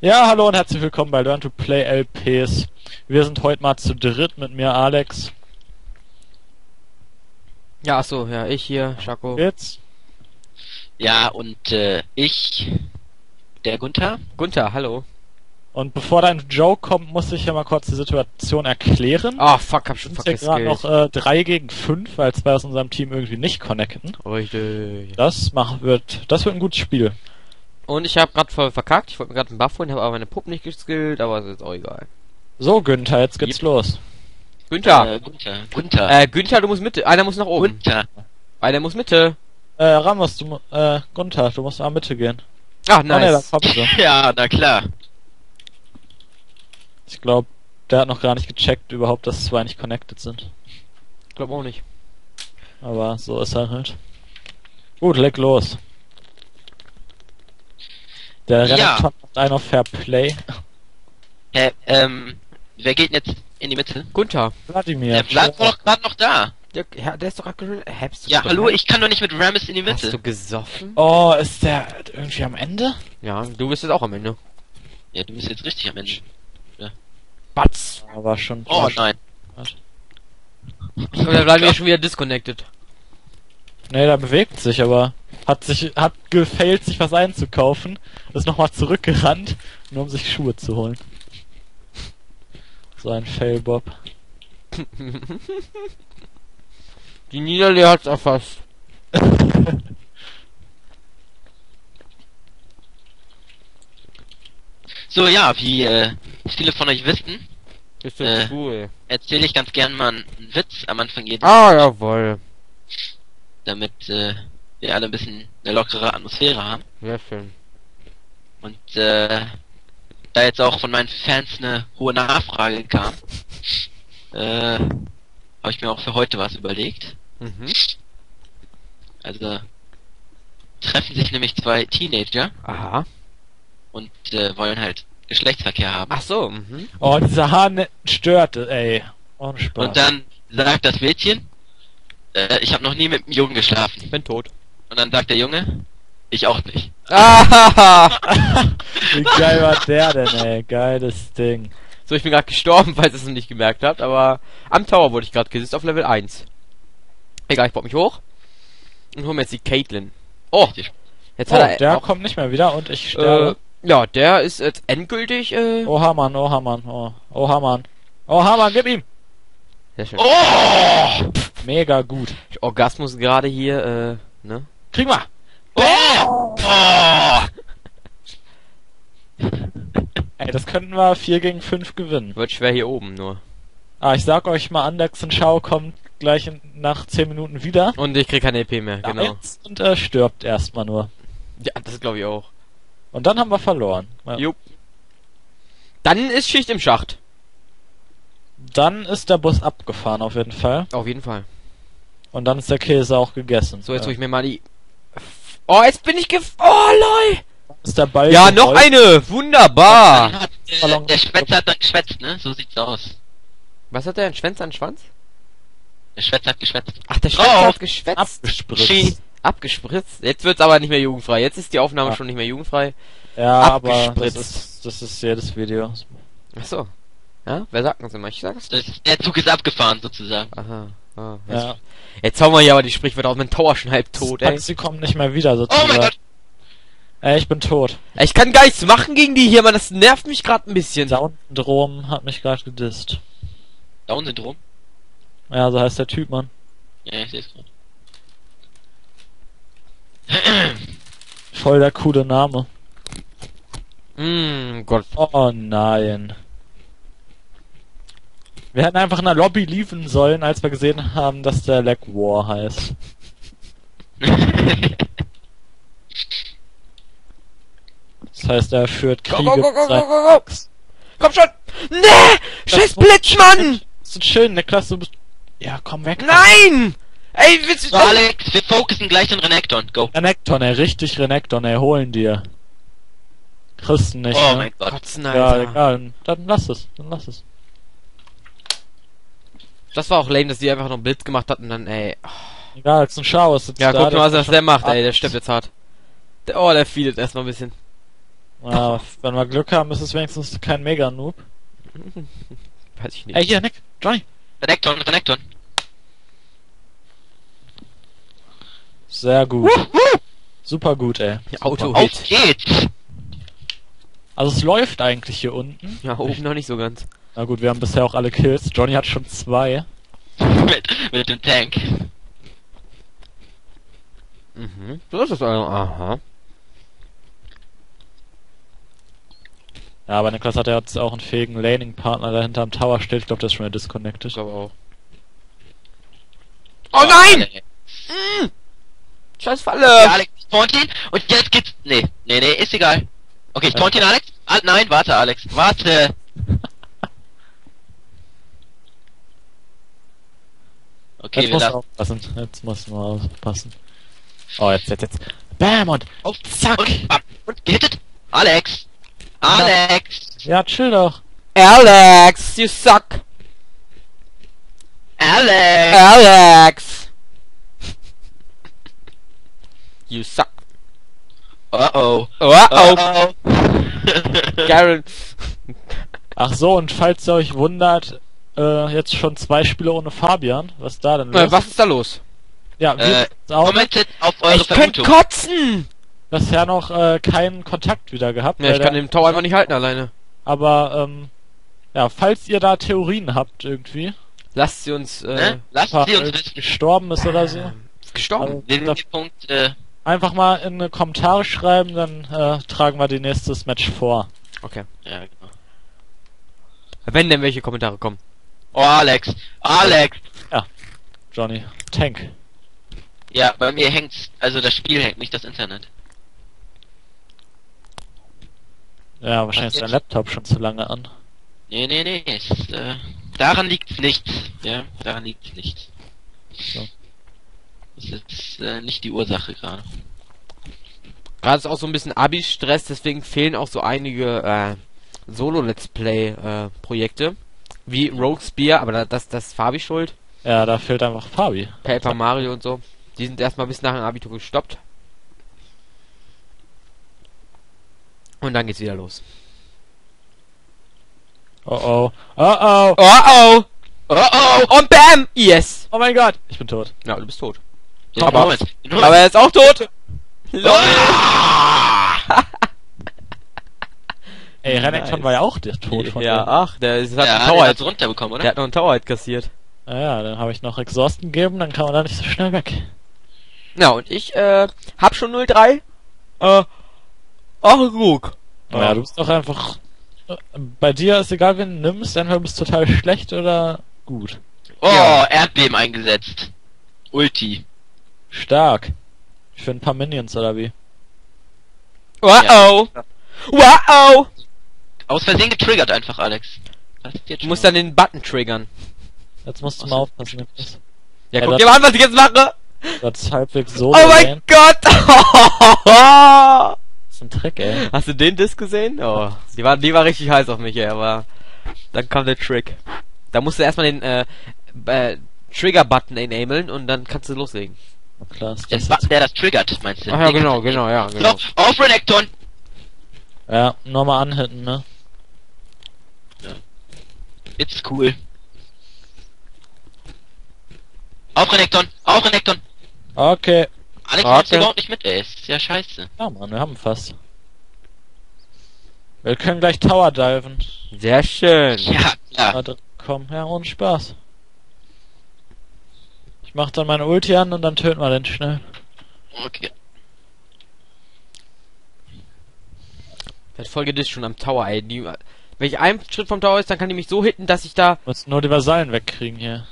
Ja, hallo und herzlich willkommen bei Learn to Play LPs. Wir sind heute mal zu dritt mit mir, Alex. Ja, achso, ja, ich hier, Schako. Geht's? Ja, und ich, der Gunther. Gunther, hallo. Und bevor dein Joke kommt, muss ich ja mal kurz die Situation erklären. Ah, fuck, hab schon Wir sind hier gerade vergessen. noch 3 gegen 5, weil 2 aus unserem Team irgendwie nicht connecten. Richtig. Das wird ein gutes Spiel. Und ich hab grad voll verkackt. Ich wollte mir gerade einen Buff holen, habe aber meine Puppe nicht geskillt, aber ist jetzt auch egal. So, Günther, jetzt geht's los. Günther. Gunther. Günther, du musst Mitte. Einer muss nach oben. Gunther. Einer muss Mitte. Ramos, Gunther, du musst nach Mitte gehen. Ah, Oh, nee, nice. das haben sie. Ja, na klar. Ich glaube, der hat noch gar nicht gecheckt überhaupt, dass 2 nicht connected sind. Ich glaube auch nicht. Aber so ist er halt. Gut, leg los. Der Ja. Renekton macht einen auf Fair Play. Hä, wer geht jetzt in die Mitte? Gunther. Wladimir. Der bleibt doch gerade noch da. Der ist doch gerade Habst du Ja, doch hallo, rein? ich kann doch nicht mit Rammus in die Hast du Mitte. gesoffen? Oh, ist der irgendwie am Ende? Ja, du bist jetzt auch am Ende. Ja, du bist jetzt richtig am Ende. Batz. Aber schon. Oh nein. Und dann bleiben wir schon wieder disconnected. Nee, der bewegt sich, aber hat gefailt, sich was einzukaufen. Ist nochmal zurückgerannt, nur um sich Schuhe zu holen. So ein Fail-Bob. Die Niederlehrer hat's erfasst. So, ja, wie viele von euch wissen, Ist das cool. erzähle ich ganz gern mal einen Witz am Anfang jedes, Ah, jawohl. damit wir alle ein bisschen eine lockere Atmosphäre haben. Sehr schön. Und da jetzt auch von meinen Fans eine hohe Nachfrage kam, habe ich mir auch für heute was überlegt. Mhm. Also treffen sich nämlich 2 Teenager Aha. und wollen halt Geschlechtsverkehr haben. Ach so, mhm. Oh, dieser Hahn stört, ey. Ohne Spaß. Und dann sagt das Mädchen, ich habe noch nie mit einem Jungen geschlafen. Ich bin tot. Und dann sagt der Junge, ich auch nicht. Ah! Wie geil war der denn, ey? Geiles Ding. So, ich bin gerade gestorben, falls ihr es noch nicht gemerkt habt, aber am Tower wurde ich gerade gesetzt auf Level 1. Egal, ich baue mich hoch und hol mir jetzt die Caitlyn. Oh, Richtig. jetzt Oh, hat er der auch, kommt nicht mehr wieder und ich sterbe. ja, der ist jetzt endgültig, Oha, Mann, oha, Mann, oh. Oha, Mann. Oha, Mann, gib ihm! sehr schön. Oh! Mega gut. Ich Orgasmus gerade hier, ne? Krieg mal! Oh! Oh! Ey, das könnten wir 4 gegen 5 gewinnen. Wird schwer hier oben nur. Ah, ich sag euch mal, Anderson Schau kommt gleich nach 10 Minuten wieder. Und ich krieg keine EP mehr, genau. Und stirbt erstmal nur. Ja, das glaube ich auch. Und dann haben wir verloren. Ja. Jo. Dann ist Schicht im Schacht. Dann ist der Bus abgefahren auf jeden Fall. Auf jeden Fall. Und dann ist der Käse auch gegessen. So, jetzt hol ja. ich mir mal die... Oh, jetzt bin ich Oh, lol! Ist der Ball Ja, noch gerollt. eine! Wunderbar! Dann hat, Ballon- der Schwätzer hat dann geschwätzt, ne? So sieht's aus. Was hat der? Ein Schwänz an Schwanz? Der Schwätzer hat geschwätzt. Ach, der Schwänz Drauf. hat geschwätzt. Abgespritzt. Ski. Abgespritzt. Jetzt wird's aber nicht mehr jugendfrei. Jetzt ist die Aufnahme Ja. schon nicht mehr jugendfrei. Ja, aber Abgespritzt. das ist jedes Video. Ach so. Ja? Wer sagt das immer? Ich sag's nicht. Der Zug ist abgefahren, sozusagen. Aha. Ah, Ja. Jetzt hauen wir hier aber die Sprichwörter aus. Mein Tower schon halb tot, ey. Sie kommt nicht mehr wieder Oh sozusagen. mein Gott! Ey, ich bin tot. Ich kann gar nichts machen gegen die hier, Mann. Das nervt mich gerade ein bisschen. Down-Syndrom hat mich gerade gedisst. Down-Syndrom? Ja, so heißt der Typ, Mann. Ja, ich seh's gerade. Voll der coole Name. Gott. Oh nein. Wir hätten einfach in der Lobby liefen sollen, als wir gesehen haben, dass der Leg War heißt. Das heißt, er führt Kriege Go, go, go, mit go, seinen- go, go. Komm schon! Nee! Scheiß Blitzmann! Das ist schön, Niklas, du bist... Ja, komm weg. Nein! Ey, willst So, du... Alex, wir fokussen gleich den Renekton. Go. Renekton, ey, richtig Renekton, ey, holen dir. Kriegst du nicht, Oh ne? mein Gott. Kotzen, Ja, Alter. egal, dann lass es, dann lass es. Das war auch lame, dass die einfach noch einen Blitz gemacht hat und dann, ey. Egal, ist ein Schau, ist jetzt Ja, da, guck mal, was ist der macht, schon- ey. Der stirbt jetzt hart. Oh, der feedet erstmal ein bisschen. Wenn wir Glück haben, ist es wenigstens kein Mega-Noob. Weiß ich nicht. Ey, hier, Nick, Johnny. Renekton. Sehr gut. Super gut, ey. Auto-Hit. Auf geht's! Also es läuft eigentlich hier unten. Ja, oben noch nicht so ganz. Na gut, wir haben bisher auch alle Kills. Johnny hat schon 2. mit dem Tank. Mhm. So ist es also. Aha. Ja, aber Niklas hat ja jetzt auch einen fähigen Laning-Partner, der hinterm Tower steht. Ich glaube, der ist schon wieder disconnected. Ich glaube auch. Oh nein! Scheiß Falle! Ja, Alex, taunt ihn und jetzt geht's. Nee, ist egal. Okay, ich taunt ihn, Alex. Nein, warte, Alex. Warte. Okay, Jetzt wir musst du lassen. aufpassen. Jetzt musst du mal aufpassen. Oh, jetzt. Bam und Auf, zack. und, bam, und gehittet. Alex. Ja, chill doch. Alex, you suck! Alex. Alex! You suck! Oh. Oh! Garen! Ach so, und falls ihr euch wundert, jetzt schon 2 Spiele ohne Fabian. Was ist da denn los? Was ist da los? Ja, wir auch Commentet auf eure Ich könnte Vermutung. kotzen! bisher noch keinen Kontakt wieder gehabt. Ja, ich kann den Tower einfach nicht halten alleine. Aber, ja, falls ihr da Theorien habt irgendwie, Lasst sie uns, Ne? Lasst paar sie uns wissen. gestorben ist oder so, gestorben. www. einfach mal in die Kommentare schreiben, dann tragen wir die nächstes Match vor. Okay. Ja, genau. Wenn denn welche Kommentare kommen. Oh, Alex. Johnny, Tank. Ja, bei mir hängt's. Also das Spiel hängt, nicht das Internet. Ja, wahrscheinlich ist dein Laptop schon zu lange an. Nee. Daran liegt's nicht. Ja, daran liegt's nicht. So. Das ist nicht die Ursache gerade. Gerade ist auch so ein bisschen Abi-Stress, deswegen fehlen auch so einige Solo-Let's Play-Projekte. Wie Rogue Spear, aber das ist Fabi schuld. Ja, da fehlt einfach Fabi. Paper Mario und so. Die sind erstmal bis nach dem Abitur gestoppt. Und dann geht's wieder los. Oh. Oh Und BAM! Yes! mein Gott! Ich bin tot. Ja, du bist tot. Ja, Aber- Moment. Aber er ist auch tot! LOL! Ey, Renekton Nice. war ja auch der Tod von Ja, dem. ach, der hat Ja, einen der Tower hat's runterbekommen, Der oder? hat noch einen Tower kassiert. Ja, dann habe ich noch Exhausten gegeben, dann kann man da nicht so schnell weg. Ja, und ich, hab schon 0-3. Ach, guck. Ja, du bist doch einfach... Bei dir ist egal, wen du nimmst, entweder bist du total schlecht oder gut. Oh, Ja. Erdbeben eingesetzt. Ulti. Stark. Für ein paar Minions oder wie? Wow! Wow! Aus Versehen getriggert einfach, Alex. Du musst dann den Button triggern. Jetzt musst du mal aufpassen, Niklas. Ja, Ja, guck das- dir mal an, was ich jetzt mache! Das ist halbwegs so. Oh mein Gott! Das ist ein Trick, ey. Hast du den Disc gesehen? Oh, die war richtig heiß auf mich, ey, aber dann kam der Trick. Da musst du erstmal den Trigger-Button enablen und dann kannst du loslegen. Klar, ist Der das Button, der das triggert, meinst du? Ach ja, genau, ja, genau. So, auf Renekton! ja, nochmal anhitten, ne? It's cool. Auf Renekton! Auf Renekton! Okay. Alex Okay. macht überhaupt nicht mit, ey. Ist ja scheiße. Ja, Mann, wir haben fast. Wir können gleich Tower diven. Sehr schön. Ja, klar. Warte, komm, ja, ohne Spaß. Ich mach dann meine Ulti an und dann töten wir den schnell. Okay. Das Folge ist schon am Tower, ey. Wenn ich einen Schritt vom Tower ist, dann kann die mich so hitten, dass ich da... Muss nur die Vasallen wegkriegen hier.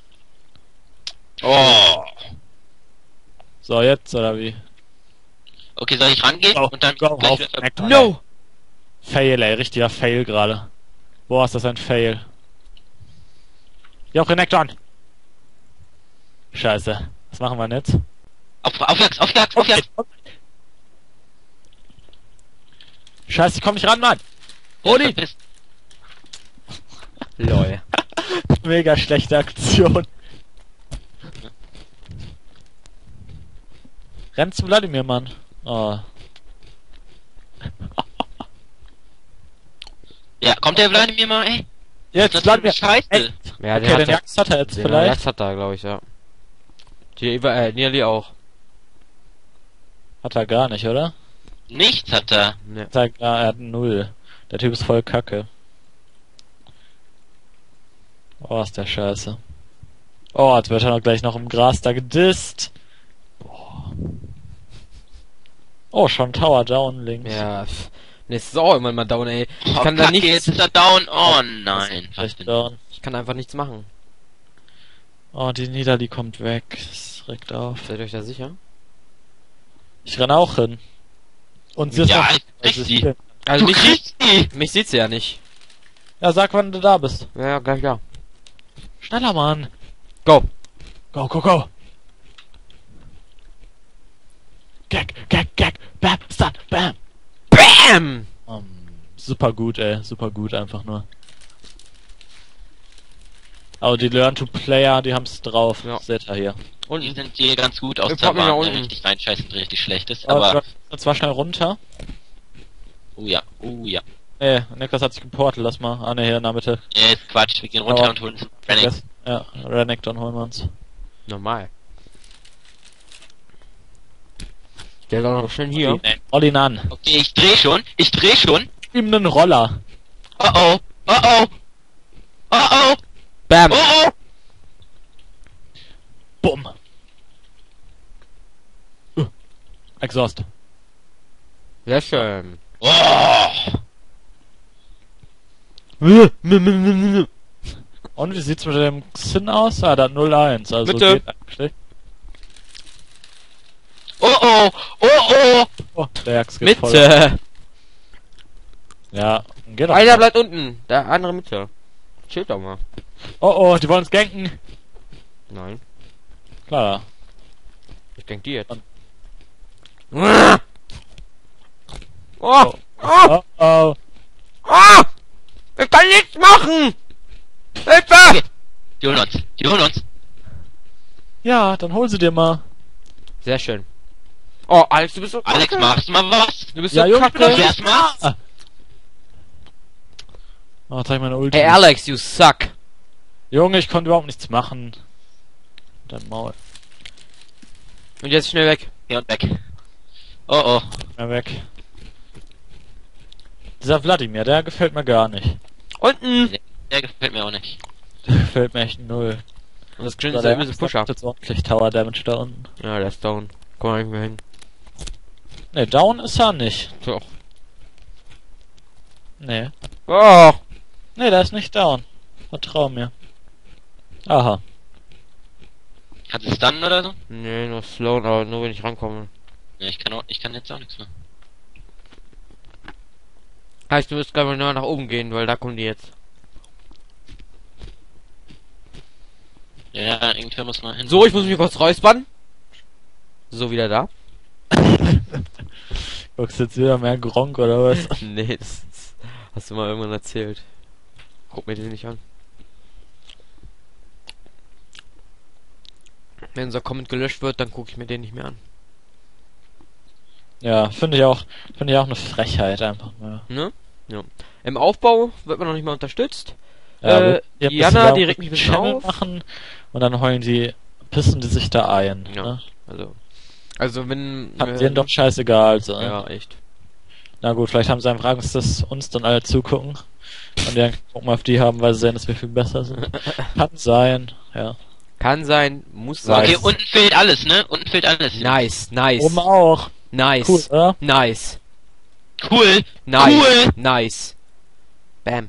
Oh. So, jetzt oder wie? Okay, soll ich rangehen? Go, Und dann go, gleich auf wieder- Renekton. No! Fail, ey, richtiger Fail gerade. Boah, ist das ein Fail. Ja, auch Renekton! Scheiße. Was machen wir denn jetzt? Auf Jagd! Scheiße, ich komm nicht ran, Mann! Oli! Verpiss. Lol. Mega schlechte Aktion. Renn zu Wladimir, Mann. Oh. Ja, kommt der Vladimir mal, ey? Jetzt Das bleibt mir. ist Scheiße. Ey, Ja, okay, den Jax hat er jetzt vielleicht. Jax hat er, glaube ich, ja. Die Niali auch. Hat er gar nicht, oder? Nichts hat er. Ne. Er hat 0. Der Typ ist voll kacke. Oh, ist der scheiße. Oh, jetzt wird er noch gleich noch im Gras da gedisst. Boah. Oh, schon Tower down links. Ja, ne, es ist auch immer mal down, ey. Ich Oh, kann da Kacke, nichts. jetzt ist er down. Oh nein. Schlecht down. Ich kann einfach nichts machen. Oh, die Niederli kommt weg. Das regt auf. Seid ihr euch da sicher? Ich renne auch hin. Und sie ist Ja, noch... ich krieg sie. Also Du kriegst sie! mich sieht sie ja nicht. Ja, sag, wann du da bist. Ja, gleich da. Schneller, Mann. Go! Go, go, go. Gag, gag, gag. Bam, stun, bam. BAM! Super gut, ey. Super gut, einfach nur. Aber die Learn-to-Player, die haben's drauf. Ja. Seht ihr hier. Die Und sind hier ganz gut aus Wir der packen ihn nach Bahn, der unten. richtig reinscheißt und richtig schlecht ist, Aber aber... und zwar schnell runter. Oh ja, oh ja. Niklas hat sich geportet, lass mal. Ah, ne, hier in der Mitte. Jetzt Quatsch, wir gehen runter Aber- und holen uns Renning. Vergessen. Ja, Renekton holen wir uns. normal. Der ist auch noch schön hier. Nee. Roll ihn an. Okay, ich dreh schon. Ihm nen Roller. Oh oh, oh oh. Oh oh, BAM! oh oh. Bumm. Exhaust. Sehr schön. Oh. Und wie sieht's mit dem Xin aus? Ah, der hat 0-1, also Bitte. geht eigentlich. Oh oh, oh oh. Oh, der Jax geht voll. Mitte! Ja, geht doch. Einer bleibt unten, der andere Mitte. Chillt doch mal. Oh oh, die wollen uns ganken. Nein, Klar. ich denk die jetzt. Und- Oh! Oh. Oh! Oh oh. Oh! Ich kann nichts machen! Hilfe! Die holen uns. Ja, dann hol sie dir mal. Sehr schön. Oh, Alex, du bist so Alex, kacke. machst du mal was? Du bist Ja, so Junge, ich bin kacke. doch Wer nicht macht's? da. Oh, zeig meine Ulti. Hey Alex, you suck. Junge, ich konnte überhaupt nichts machen. Dein Maul. Und jetzt schnell weg. Hier und weg. Oh oh. Mehr weg. Dieser Wladimir, der gefällt mir gar nicht. Unten! Der gefällt mir auch nicht. Der gefällt mir echt null. Und das Grin So, ist der ein bisschen Jax Pusher. macht jetzt ordentlich Tower Damage da unten. Ja, der ist down. Komm mal nicht mehr hin. Ne, down ist er nicht. Doch. Nee. Oh! Nee, der ist nicht down. Vertrau mir. Aha. Hat es Stun oder so? Nee, nur slow, aber nur wenn ich rankomme. Ja, ich kann jetzt auch nichts mehr. Heißt, du musst gleich mal nach oben gehen, weil da kommen die jetzt. Ja, irgendwer muss mal hin. So, ich muss mich kurz räuspern. So, wieder da. Guckst jetzt wieder mehr Gronk oder was? Nee, das hast du mal irgendwann erzählt. Guck mir den nicht an. Wenn unser Comment gelöscht wird, dann gucke ich mir den nicht mehr an. Ja, finde ich auch eine Frechheit einfach mal. Ne? Ja. Im Aufbau wird man noch nicht mal unterstützt. Ja, die Jana, die regt mich ein bisschen Channel auf. machen und dann pissen die sich da ein. Ja. Ne? Also wenn... Hat denen doch scheißegal, so. Ne? Ja, echt. Na gut, vielleicht haben sie einfach Angst, dass uns dann alle zugucken. Und die dann gucken auf die haben, weil sie sehen, dass wir viel besser sind. Kann sein, ja. Kann sein, muss sein. Okay, unten fehlt alles, ne? Unten fehlt alles. Nice, nice. Oben auch. Nice. Cool, oder? Nice. Cool. Nice. Cool. Nice. Bam.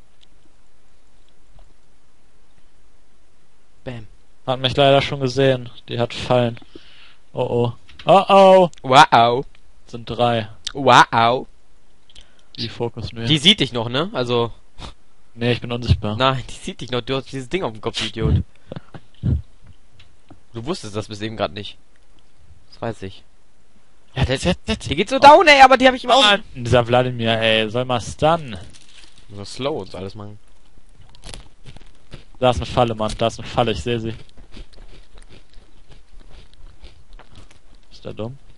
Bam. Hat mich leider schon gesehen. Die hat Fallen. Oh oh. Oh oh. Wow. Sind 3. Wow. Die Fokus nur. Die sieht dich noch, ne? Also, Nee, ich bin unsichtbar. nein, die sieht dich noch. Du hast dieses Ding auf dem Kopf, du Idiot. Du wusstest das bis eben gerade nicht. Das weiß ich. Ja, jetzt. Die geht so down, ey, aber die habe ich im Auge. Mann, dieser Wladimir, ey, soll mal stunnen. So slow und so alles machen. Da ist eine Falle, Mann. Da ist eine Falle, ich sehe sie. Ist der dumm?